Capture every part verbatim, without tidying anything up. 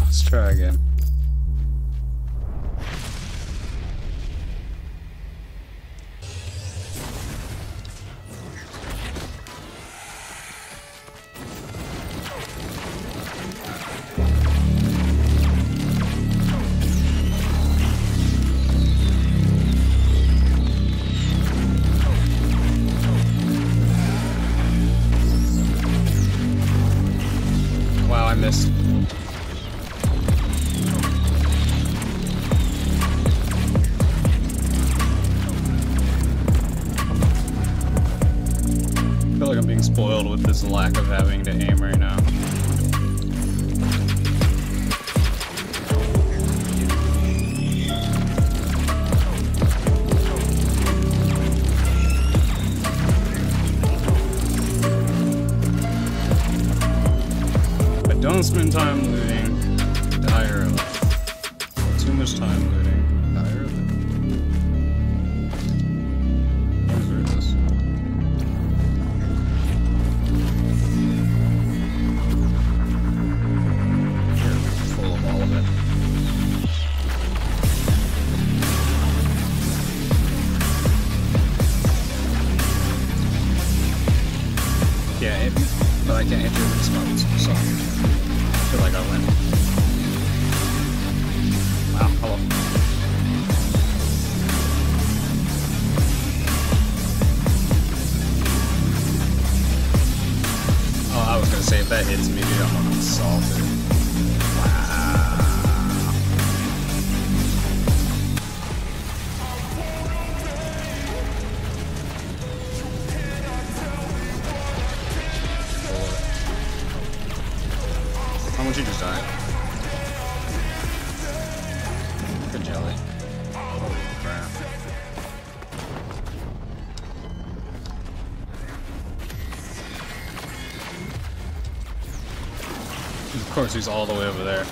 Let's try again. Wow, I missed. I feel like I'm being spoiled with this lack of having to aim right now. Don't spend time looting. Die early. Too much time looting. Die early. Where is this? Here, full of all of it. Yeah, it, but I can't hit you with these buttons, so. I feel like I win. Wow, hello. Oh, I was gonna say, if that hits me, dude, I'm gonna be salted. Wow. How much you just died? Good jelly. Holy crap. Of course, he's all the way over there.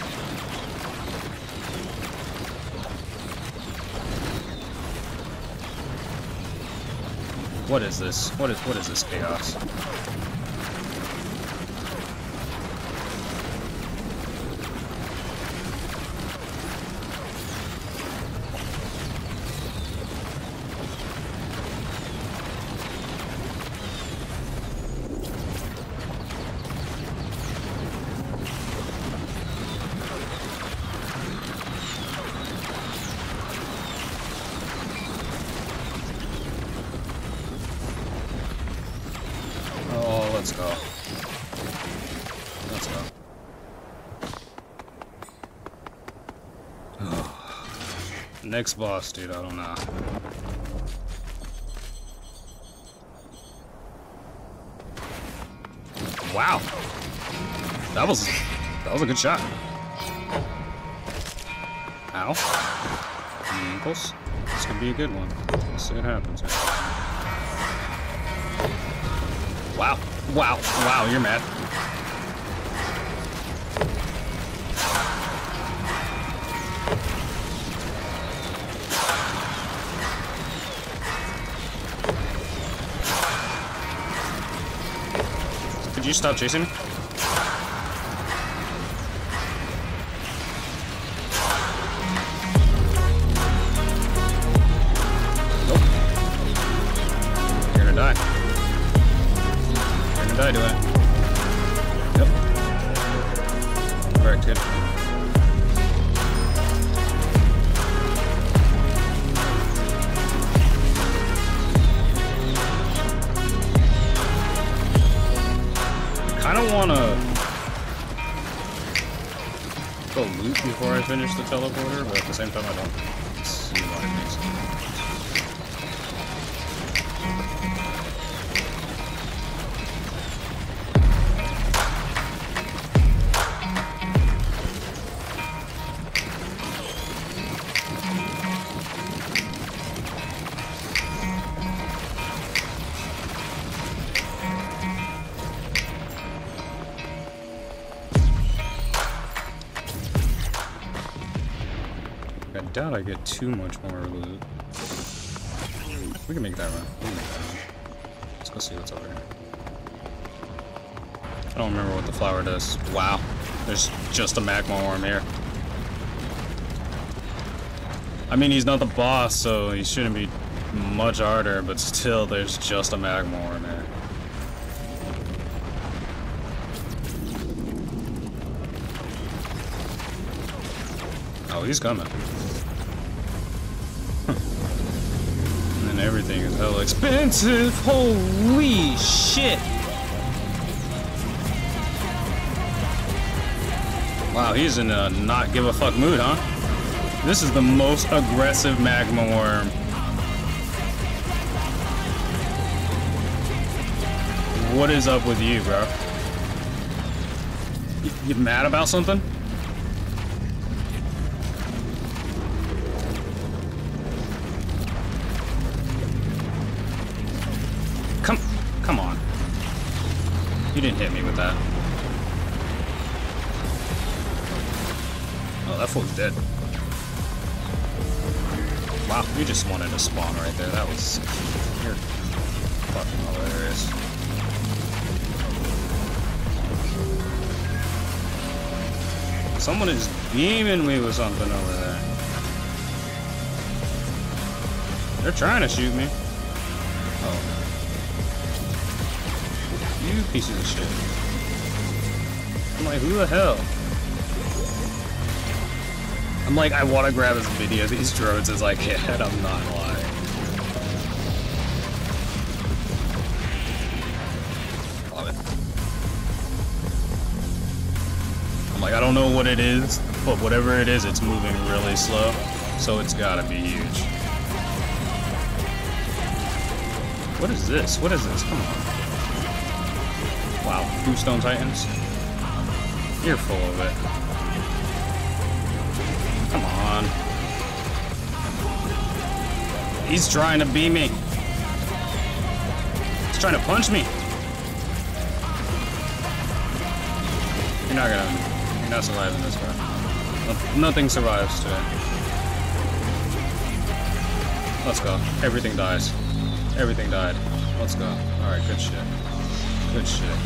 What is this? What is what is this chaos? Let's go. Let's go. Oh. Next boss, dude, I don't know. Wow. That was that was a good shot. Ow. Ankles. This could be a good one. Let's see what happens here. Wow. Wow. Wow, you're mad. Could you stop chasing me? Nope. You're gonna die. You're gonna die doing it. Yep. Correct, kid. I don't want to go loot before I finish the teleporter, but at the same time I don't see why it makes sense. I doubt I get too much more loot. We can make that run. We can make that run. Let's go see what's over here. I don't remember what the flower does. Wow. There's just a magma worm here. I mean, he's not the boss, so he shouldn't be much harder, but still, there's just a magma worm here. Oh, he's coming. And then everything is hella expensive. Holy shit! Wow, he's in a not give a fuck mood, huh? This is the most aggressive magma worm. What is up with you, bro? You, you mad about something? Come, come on. You didn't hit me with that. Oh, that fool's dead. Wow, you just wanted to spawn right there. That was... You're fucking hilarious. Someone is beaming me with something over there. They're trying to shoot me. Oh. You pieces of shit. I'm like, who the hell? I'm like, I want to grab his video of these drones as I can, I'm not lying. Love it. I'm like, I don't know what it is, but whatever it is, it's moving really slow, so it's gotta be huge. What is this? What is this? Come on. Wow, Bluestone Titans. You're full of it. Come on. He's trying to beat me. He's trying to punch me. You're not gonna... You're not surviving this, bro. No, nothing survives today. Let's go. Everything dies. Everything died. Let's go. Alright, good shit. Good shit.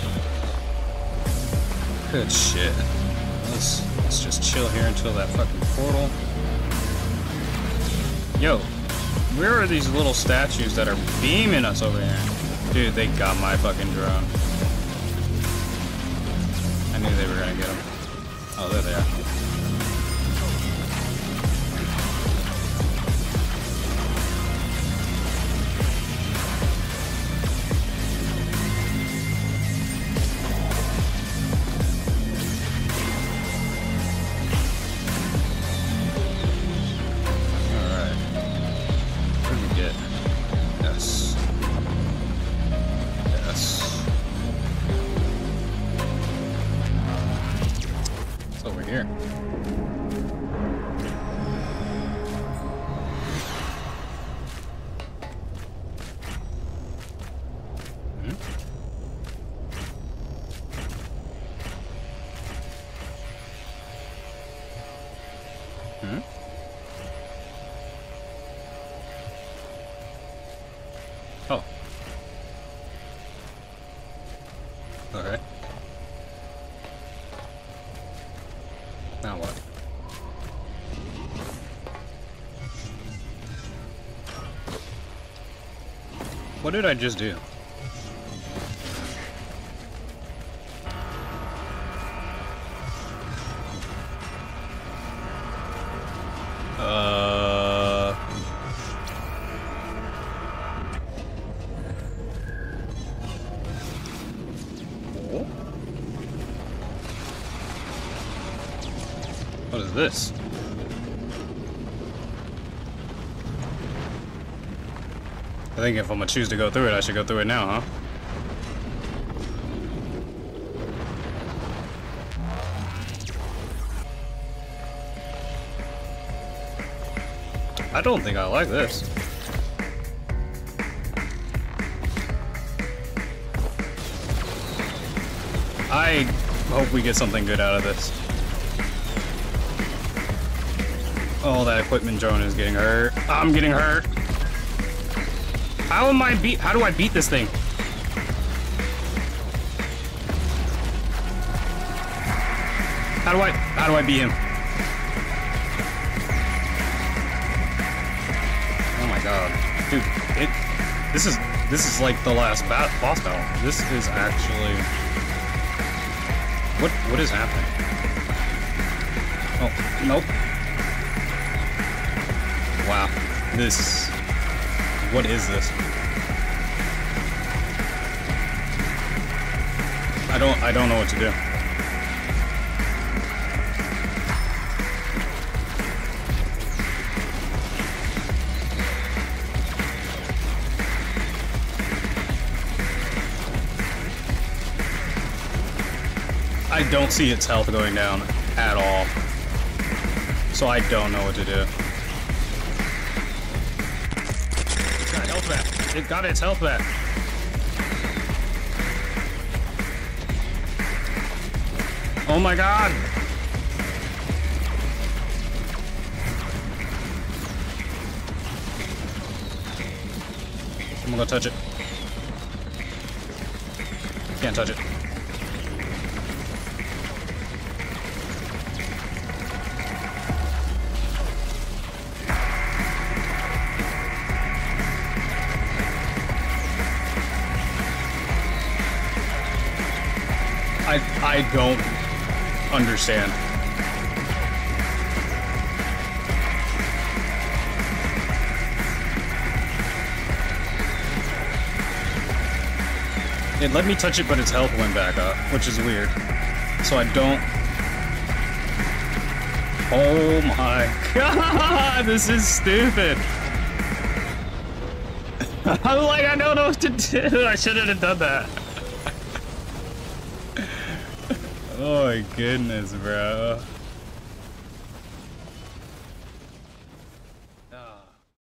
Good shit. Let's, let's just chill here until that fucking portal. Yo, where are these little statues that are beaming us over here? Dude, they got my fucking drone. I knew they were gonna get them. Oh, there they are. Here. Hmm? Hmm? Oh. Okay. Now what? What did I just do? Uh... Oh? What is this? I think if I'm gonna choose to go through it, I should go through it now, huh? I don't think I like this. I hope we get something good out of this. Oh, that equipment drone is getting hurt. I'm getting hurt. How am I beat? How do I beat this thing? How do I, how do I beat him? Oh my god. Dude, it, this is, this is like the last bat, boss battle. This is actually, what, what is happening? Oh, nope. Wow, this, what is this? I don't, I don't know what to do. I don't see its health going down at all. So I don't know what to do. It got health back. It got its health back. Oh my god! I'm gonna touch it. Can't touch it. I I don't understand. It let me touch it, but its health went back up, which is weird. So I don't... Oh my god, this is stupid. I'm like, I don't know what to do. I shouldn't have done that. Oh my goodness, bro. Ah.